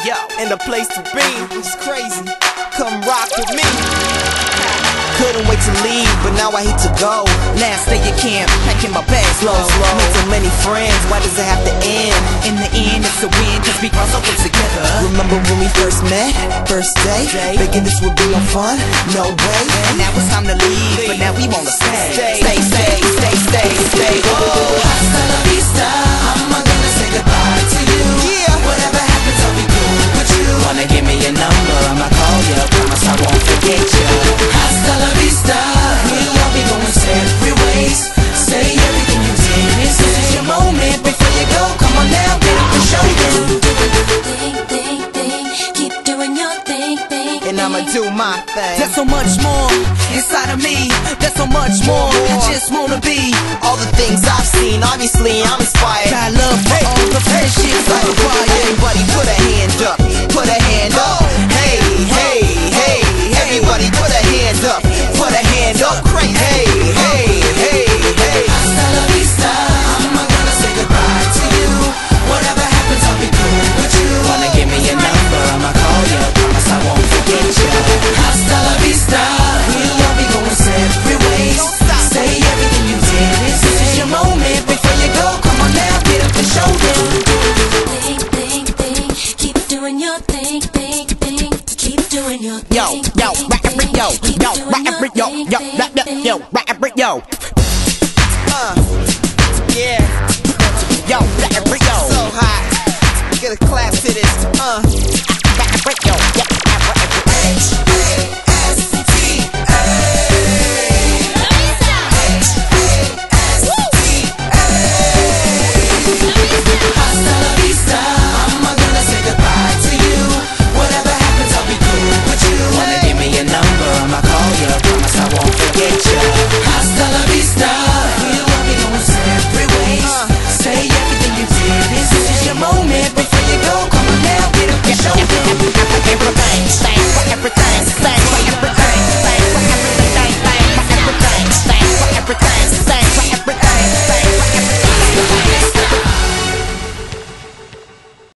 Yo, and the place to be, it's crazy. Come rock with me. Couldn't wait to leave, but now I hate to go. Last day at camp, packing my bags slow. Made so many friends, why does it have to end? In the end, it's a win, cause we cross over together. Remember when we first met? First day? Thinking this would be no fun? No way. And now it's time to leave, but now we wanna stay. Stay. Oh, hasta la vista. I'm gonna say goodbye to you. Yeah. Whatever happens, I'll be cool with you. Wanna give me your number? I'ma call you. Promise I won't forget you. Hasta la vista. We'll be going separate ways. Say everything you did. This is your moment before you go. Come on now, get up and show them. Keep doing your thing. And I'ma do my thing. There's so much more inside of me. There's so much more. Just wanna be all the things I've seen. Obviously, I'm inspired. Got love for all the friendships I acquired. Everybody put a hand up. Put a hand up. Hey. Everybody put a hand up. Put a hand up. Hey. Hasta la vista. I'm gonna say goodbye to you. Whatever happens, I'll be cool with you. Wanna give me your number? I'ma call you. Promise I won't forget you. Hasta la vista. We'll all be going separate ways. Say everything you did. This is your moment before you go. Come on now, get up and show them. Keep doing your thing. Keep doing your thing. Yo, yeah. Yo, so hot. Get a clap.